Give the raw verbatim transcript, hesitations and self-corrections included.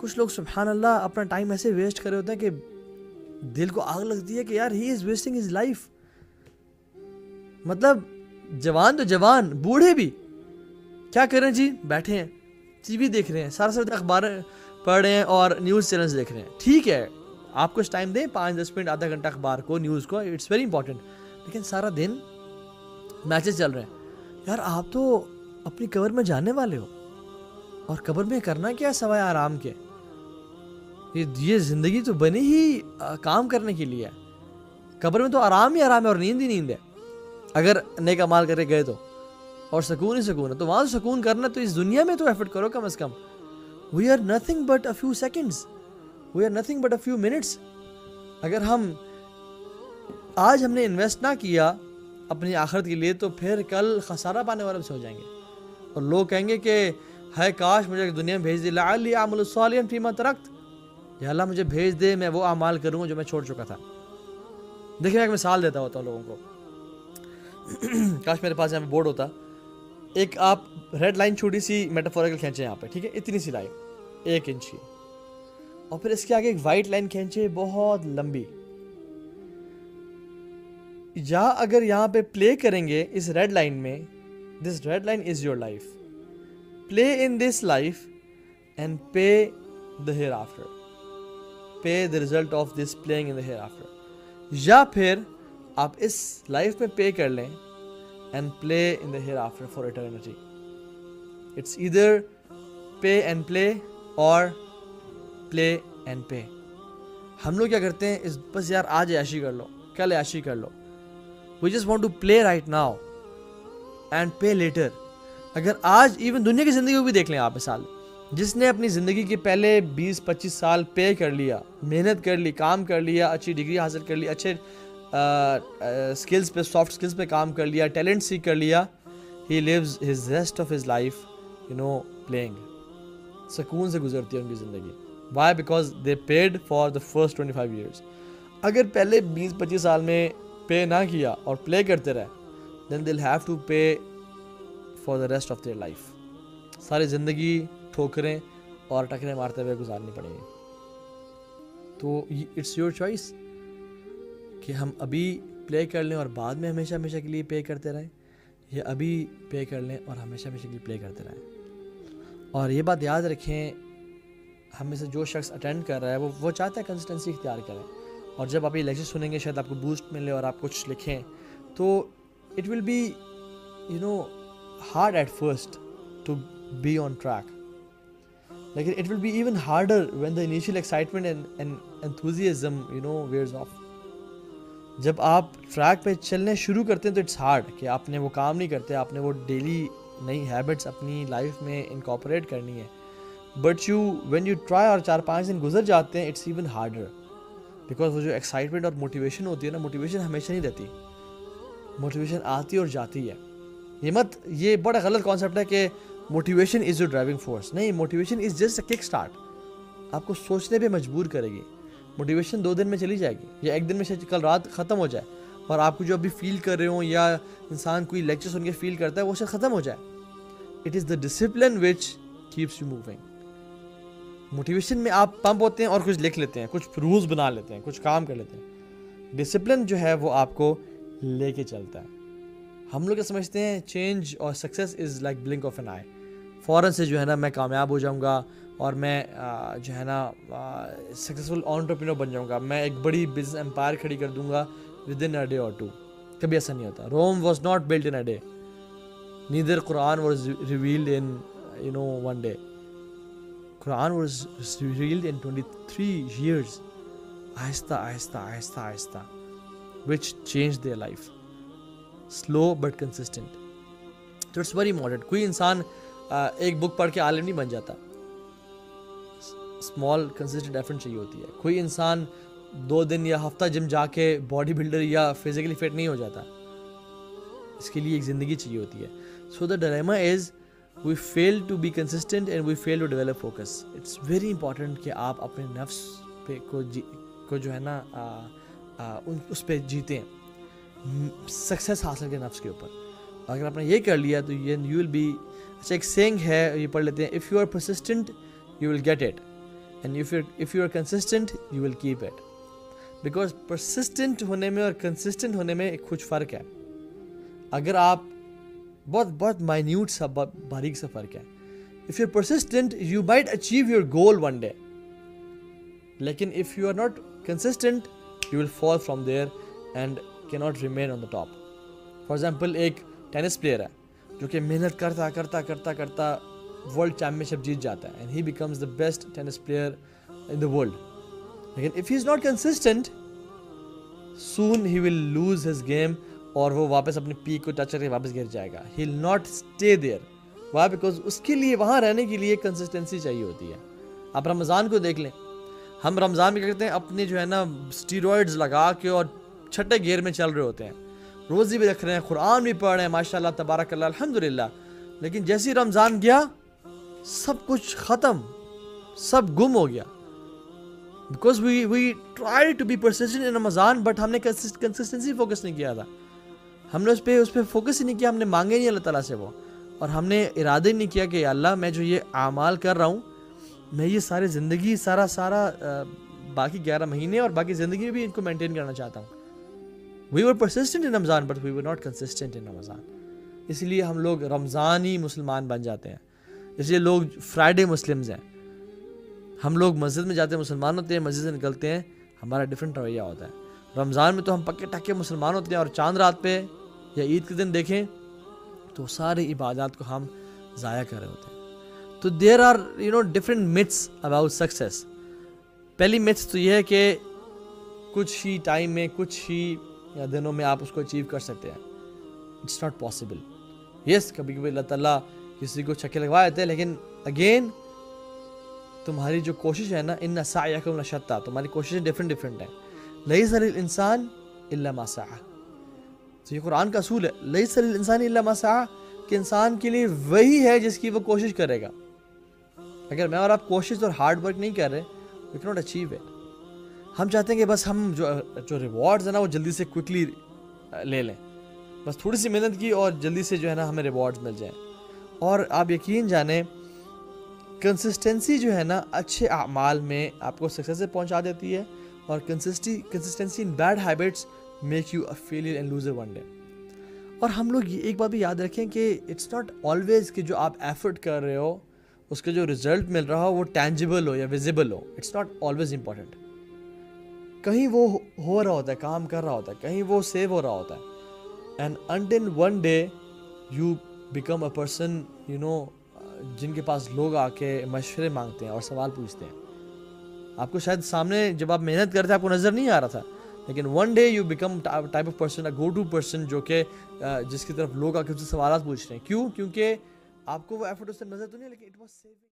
کچھ لوگ سبحان اللہ اپنا ٹائم ایسے ویسٹ کر رہے ہوتے ہیں کہ دل کو آگ لگتی ہے کہ یار he is wasting his life. مطلب جوان تو جوان, بوڑھے بھی کیا کر رہے ہیں جی, بیٹھے ہیں ٹی وی دیکھ رہے ہیں, سارا سارا اخبار پڑھ رہے ہیں اور نیوز چینلز دیکھ رہے ہیں. ٹھیک ہے آپ کچھ ٹائم دیں, پانچ دس منٹ آدھا گھنٹہ اخبار کو, نیوز کو, اٹس ویری امپورٹنٹ, لیکن سارا دن میچز چل رہے ہیں. یار آپ تو اپنی قبر میں جانے والے ہو, اور قبر میں کرنا کیا سوائے آرام کے. یہ زندگی تو بنی ہی کام کرنے کے لیے ہے. قبر میں تو آرام ہی آرام ہے اور نیند ہی نیند ہے اگر نیک اعمال کر کے گئے تو, اور سکون ہی سکون ہے. تو وہاں سکون کرنا تو اس دنیا میں تو ایفرٹ کرو کم از کم. We are nothing but a few seconds, we are nothing but a few minutes. اگر ہم آج ہم نے انویسٹ نہ کیا اپنی آخرت کے لیے تو پھر کل خسارہ پانے والے سے ہو جائیں گے, اور لوگ کہیں گے کہ ہے کاش مجھے دنیا میں بھیج دے, لعلی اعمل صالحا فیما ترکت, یا اللہ مجھے بھیج دے میں وہ اعمال کروں جو میں چھوڑ چکا تھا. دیکھیں ایک مثال دیتا ہوتا ہوں لوگوں کو, کاش میرے پاس یہاں پہ بورڈ ہوتا. ایک آپ ریڈ لائن چھوٹی سی میٹافوریکل کھینچیں یہاں پہ, ٹھیک ہے, اتنی سی لائن ایک انچ کی, اور پھر اس کے آگے ایک وائٹ لائن کھینچے بہت لمبی. یا اگر یہاں پہ پلے کریں گے اس ریڈ لائن میں, this red line is your life, play in this life and pay the hereafter, pay the result of this playing in the hereafter. یا پھر آپ اس لائف میں پے کر لیں and play in the hereafter for eternity. It's either pay and play or play and pay. ہم لوگ کیا کرتے ہیں, اس بس یار آج عیاشی کر لو, کل عیاشی کر لو. We just want to play right now and pay later. اگر آج ایون دنیا کی زندگی کو بھی دیکھ لیں آپ, مثال جس نے اپنی زندگی کے پہلے بیس پچیس سال پے کر لیا, محنت کر لی, کام کر لیا, اچھی ڈگری حاصل کر لی, اچھے اسکلز پہ, سافٹ اسکلز پہ کام کر لیا, ٹیلنٹ سیکھ کر لیا, he leaves his rest of his life you know playing. سکون سے گزرتی ہے ان کی زندگی. Why? Because they paid for the first twenty five years. اگر پہلے بیس پچیس سال میں پے نہ کیا اور پلے کرتے رہے, then they'll have to pay for the rest of their life. ساری زندگی ٹھوکریں اور ٹکریں مارتے ہوئے گزارنی پڑیں گی. تو اٹس یور چوائس کہ ہم ابھی پلے کر لیں اور بعد میں ہمیشہ ہمیشہ کے لیے پے کرتے رہیں, یا ابھی پے کر لیں اور ہمیشہ ہمیشہ کے لیے پلے کرتے رہیں. اور یہ بات یاد رکھیں, ہم میں سے جو شخص اٹینڈ کر رہا ہے وہ وہ چاہتا ہے کنسسٹنسی اختیار کریں, اور جب آپ یہ لیکچر سنیں گے شاید آپ کو بوسٹ ملے اور آپ کچھ لکھیں, تو it will be you know hard at first to be on track, لیکن it will be even harder when the initial excitement and enthusiasm you know wears off. جب آپ ٹریک پہ چلنے شروع کرتے ہیں تو اٹس ہارڈ کہ آپ نے وہ کام نہیں کرتے, آپ نے وہ ڈیلی نئی ہیبٹس اپنی لائف میں انکارپوریٹ کرنی ہے. But you when you try اور چار پانچ دن گزر جاتے ہیں, اٹس ایون ہارڈر, بیکاز وہ جو ایکسائٹمنٹ اور موٹیویشن ہوتی ہے نا, موٹیویشن ہمیشہ نہیں رہتی, موٹیویشن آتی اور جاتی ہے. یہ مت, یہ بڑا غلط کانسیپٹ ہے کہ motivation is your driving force. نہیں, motivation is just a kick start, آپ کو سوچنے پہ مجبور کرے گی. موٹیویشن دو دن میں چلی جائے گی, یا ایک دن میں کل رات ختم ہو جائے, اور آپ کو جو ابھی فیل کر رہے ہوں, یا انسان کوئی لیکچر سن کے فیل کرتا ہے, وہ سے ختم ہو جائے. It is the discipline which keeps you moving. Motivation میں آپ پمپ ہوتے ہیں اور کچھ لکھ لیتے ہیں, کچھ رولز بنا لیتے ہیں, کچھ کام کر لیتے ہیں. ڈسپلن جو ہے وہ آپ کو لے کے چلتا ہے. ہم لوگ یہ سمجھتے ہیں چینج اور success is like blink of an eye, فوراً سے جو ہے نا میں کامیاب ہو جاؤں گا اور میں جو ہے نا سکسیزفل انٹرپرینور بن جاؤں گا, میں ایک بڑی بزنس امپائر کھڑی کر دوں گا within a day or two. کبھی ایسا نہیں ہوتا. Rome was not built in a day, neither Quran was revealed in you know one day. Quran was revealed in twenty three years, آہستہ آہستہ آہستہ آہستہ, which change their life, slow but consistent. تو it's very important. کوئی انسان ایک بک پڑھ کے عالم نہیں بن جاتا, اسمال کنسسٹنٹ ایفرٹ چاہیے ہوتی ہے. کوئی انسان دو دن یا ہفتہ جم جا کے باڈی بلڈر یا فزیکلی فٹ نہیں ہو جاتا, اس کے لیے ایک زندگی چاہیے ہوتی ہے. So the dilemma is we fail to be consistent and we fail to develop focus. It's very important کہ آپ اپنے نفس پہ کو جی کو جو ہے نا اس پہ جیتے ہیں, سکسیس حاصل کے نفس کے اوپر. اگر آپ نے یہ کر لیا تو یو ول بی, اچھا ایک سینگ ہے یہ پڑھ لیتے ہیں, if you are persistent you will get it, and if you're if you are consistent you will keep it. Because persistent ہونے میں اور کنسسٹنٹ ہونے میں ایک کچھ فرق ہے. اگر آپ بہت بہت مائنیوٹ سا باریک سا فرق ہے. If you are persistent you might achieve your goal one day, لیکن if you are not consistent you will fall from there and کی not remain on the top. For example ایک ٹینس پلیئر ہے جو کہ محنت کرتا کرتا کرتا کرتا ورلڈ چیمپئن شپ جیت جاتا ہے, and he becomes the best tennis player in the world. لیکن if he is not consistent, soon he will lose his game اور وہ واپس اپنے پیک کو ٹچ کر کے واپس گر جائے گا. he will not stay there. why? because اس کے لیے وہاں رہنے کے لیے کنسسٹنسی چاہیے ہوتی ہے. آپ رمضان کو دیکھ لیں, ہم رمضان میں کیا کرتے ہیں, اپنے جو ہے نا اسٹیرائڈز لگا کے اور چھٹے گیئر میں چل رہے ہوتے ہیں, روزی بھی رکھ رہے ہیں, قرآن بھی پڑھ رہے ہیں, ماشاء اللہ تبارک اللہ الحمدللہ. لیکن جیسے ہی رمضان گیا سب کچھ ختم, سب گم ہو گیا. Because we we tried to be persistent in Ramadan, but ہم نے consistency focus نہیں کیا تھا. ہم نے اس پہ اس پہ فوکس ہی نہیں کیا, ہم نے مانگے نہیں اللہ تعالیٰ سے وہ, اور ہم نے ارادہ ہی نہیں کیا کہ اللہ میں جو یہ اعمال کر رہا ہوں میں یہ ساری زندگی سارا سارا باقی گیارہ مہینے اور باقی زندگی بھی ان کو مینٹین کرنا چاہتا ہوں. We were persistent in Ramadan, but we were not consistent in Ramadan. اس لیے ہم لوگ رمضانی مسلمان بن جاتے ہیں, اس لیے لوگ فرائیڈے مسلمز ہیں. ہم لوگ مسجد میں جاتے ہیں مسلمان ہوتے ہیں, مسجد سے نکلتے ہیں ہمارا ڈفرینٹ رویہ ہوتا ہے. رمضان میں تو ہم پکے ٹکے مسلمان ہوتے ہیں, اور چاند رات پہ یا عید کے دن دیکھیں تو ساری عبادات کو ہم ضائع کر رہے ہوتے ہیں. تو there are you know different maths about success. پہلی میتھس تو یہ ہے کہ کچھ ہی ٹائم میں کچھ ہی یا دنوں میں آپ اس کو اچیو کر سکتے ہیں. It's not possible. یس کبھی کبھی اللہ تعالیٰ کسی کو چھکے لگوا دیتے ہیں, لیکن اگین تمہاری جو کوشش ہے نا, ان سعیکم لشتی, تمہاری کوششیں ڈفرینٹ ڈفرینٹ ہیں. لیس للانسان الا ما سعی. تو یہ قرآن کا اصول ہے, لیس للانسان الا ما سعی, کہ انسان کے لیے وہی ہے جس کی وہ کوشش کرے گا. اگر میں اور آپ کوشش اور ہارڈ ورک نہیں کر رہے we can not achieve it. ہم چاہتے ہیں کہ بس ہم جو جو ریوارڈز ہیں نا وہ جلدی سے کوئکلی لے لیں, بس تھوڑی سی محنت کی اور جلدی سے جو ہے نا ہمیں ریوارڈز مل جائیں. اور آپ یقین جانیں کنسسٹنسی جو ہے نا اچھے اعمال میں آپ کو سکسیس سے پہنچا دیتی ہے, اور consistency in bad habits make you a failure and loser one day. اور ہم لوگ یہ ایک بات بھی یاد رکھیں کہ اٹس ناٹ آلویز کہ جو آپ ایفرٹ کر رہے ہو اس کا جو رزلٹ مل رہا ہو وہ ٹینجیبل ہو یا ویزیبل ہو. It's not always important. کہیں وہ ہو رہا ہوتا ہے, کام کر رہا ہوتا ہے, کہیں وہ سیو ہو رہا ہوتا ہے, and until one day you become a person you know جن کے پاس لوگ آ کے مشورے مانگتے ہیں اور سوال پوچھتے ہیں. آپ کو شاید سامنے جب آپ محنت کرتے آپ کو نظر نہیں آ رہا تھا, لیکن one day you become type of person, a go to person, جو کہ جس کی طرف لوگ آ کے سوالات پوچھ رہے ہیں. کیوں؟ کیونکہ آپ کو وہ ایفرٹ اس سے نظر تو نہیں, لیکن اٹ واز سیونگ